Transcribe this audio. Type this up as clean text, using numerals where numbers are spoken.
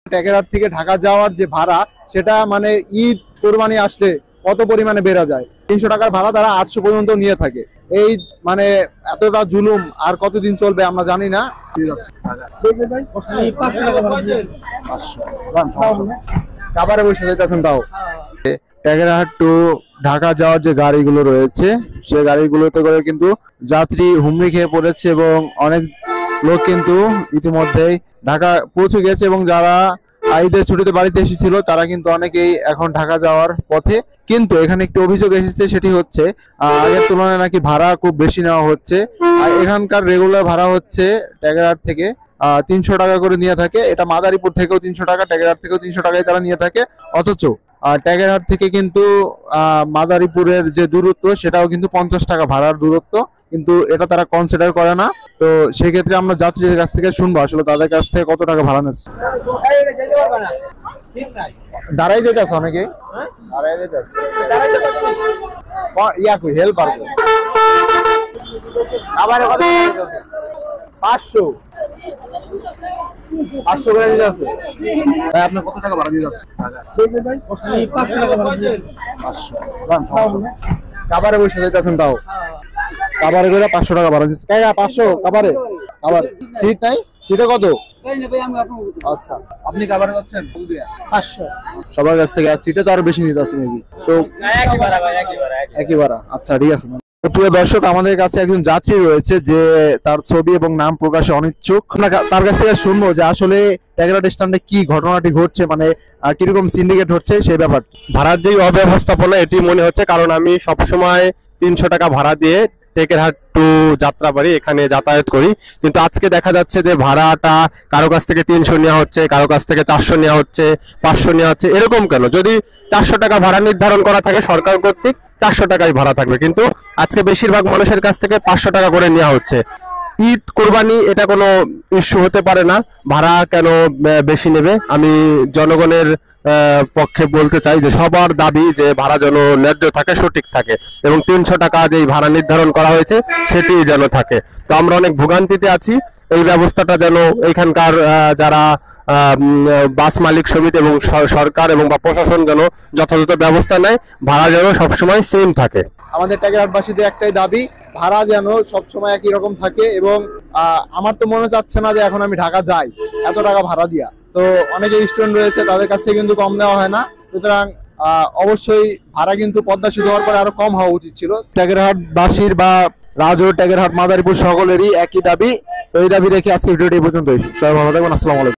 টেকেরহাট থেকে ঢাকা যাওয়ার যে ভাড়া সেটা মানে ঈদ কোরবানি আসলে কত পরিমাণে বেড়ে যায়। 300 টাকার ভাড়া তারা 800 পর্যন্ত নিয়ে থাকে। এই মানে এতটা জুলুম আর কতদিন চলবে আমরা জানি না। কাবারে বসে যাইতেছেন তাও। টেকেরহাট টু ঢাকা যাওয়ার যে গাড়িগুলো রয়েছে সেই গাড়িগুলোতে করে কিন্তু যাত্রী হুমড়ি খেয়ে পড়েছে এবং অনেক লোক কিন্তু ইতিমধ্যেই ঢাকা পৌঁছে গেছে এবং যারা ঈদের ছুটিতে বাড়িতে এসেছিল তারা কিন্তু অনেকেই এখন ঢাকা যাওয়ার পথে। কিন্তু এখানে একটি অভিযোগ এসেছে, সেটি হচ্ছে আগের তুলনায় নাকি ভাড়া খুব বেশি নেওয়া হচ্ছে। আর এখানকার রেগুলার ভাড়া হচ্ছে টেকেরহাট থেকে 300 টাকা করে নিয়ে থাকে। এটা মাদারীপুর থেকেও 300 টাকা, টেকেরহাট থেকেও 300 টাকায় তারা নিয়ে থাকে। অথচ টেকেরহাট থেকে কিন্তু মাদারীপুরের যে দূরত্ব সেটাও কিন্তু 50 টাকা ভাড়ার দূরত্ব, কিন্তু এটা তারা কনসিডার করে না। তো সেক্ষেত্রে আমরা যাত্রীদের কাছ থেকে শুনবো আসলে তাদের কাছ থেকে কত টাকা ভাড়া নিচ্ছে। দাঁড়াই যেতে আছে অনেকে, দাঁড়াই যেতে আছে হেল্প আর আবার 500 করে দিতে আছে। ভাই আপনি কত টাকা ভাড়া দিয়ে যাচ্ছেন? 500। কাবারে বসে যাইতেছেন তাও। কাবারে করে 500 টাকা ভাড়া দিচ্ছে। 500 কাবারে। সিট নাই? সিটে কত? আচ্ছা, আপনি কাবারে যাচ্ছেন 500 সবার কাছ থেকে। আর সিটে তো আরো বেশি নিতে আছে মেবি। তো একই ভাড়া। আচ্ছা ঠিক আছে। প্রিয় দর্শক, আমাদের কাছে একজন যাত্রী রয়েছে যে তার ছবি এবং নাম প্রকাশে অনিচ্ছুক। তার কাছ থেকে শুনবো যে আসলে টেকেরহাট স্ট্যান্ডে কি ঘটনাটি ঘটছে, মানে কিরকম সিন্ডিকেট হচ্ছে সেই ব্যাপার। ভাড়ার যে অব্যবস্থাপনা এটি মনে হচ্ছে, কারণ আমি সবসময় 300 টাকা ভাড়া দিয়ে টেকেরহাট টু যাত্রাবাড়ি এখানে যাতায়াত করি, কিন্তু আজকে দেখা যাচ্ছে যে ভাড়াটা কারো কাছ থেকে 300 নেওয়া হচ্ছে, কারো কাছ থেকে 400 নেওয়া হচ্ছে, 500 নেওয়া হচ্ছে। এরকম কেন? যদি 400 টাকা ভাড়া নির্ধারণ করা থাকে সরকার কর্তৃক, 400 টাকাই ভাড়া থাকবে, কিন্তু আজকে বেশিরভাগ মানুষের কাছ থেকে 500 টাকা করে নেওয়া হচ্ছে। ঈদ কোরবানি এটা কোনো ইস্যু হতে পারে না, ভাড়া কেন বেশি নেবে? আমি জনগণের পক্ষে বলতে চাই যে সবার দাবি যে ভাড়া যেন ন্যায্য থাকে, সঠিক থাকে, এবং 300 টাকা যেই ভাড়া নির্ধারণ করা হয়েছে সেটি যেন থাকে। তো আমরা অনেক ভোগান্তিতে আছি। এই ব্যবস্থাটা যেন এখানকার যারা বাস মালিক সমিতি এবং সরকার এবং বা প্রশাসন যেন যথাযথ ব্যবস্থা নেয়, ভাড়া যেন সবসময় সেম থাকে। আমাদের টেকেরহাটবাসীদের একটাই দাবি, ভাড়া যেন সবসময় একই রকম থাকে। এবং আমার তো মনে চাচ্ছে না যে এখন আমি ঢাকা যাই এত টাকা ভাড়া দিয়া। তো অনেকে স্টুডেন্ট রয়েছে, তাদের কাছ থেকে কিন্তু কম নেওয়া হয় না। সুতরাং অবশ্যই ভাড়া কিন্তু পদ্মা সেতু হওয়ার পরে আরো কম হওয়া উচিত ছিল। টেকেরহাটবাসীর বা রাজৌর, টেকেরহাট, মাদারীপুর সকলেরই একই দাবি। এই দাবি রেখে আজকে ভিডিওটি পর্যন্তই। সবাই ভালো থাকবেন। আসসালামু আলাইকুম।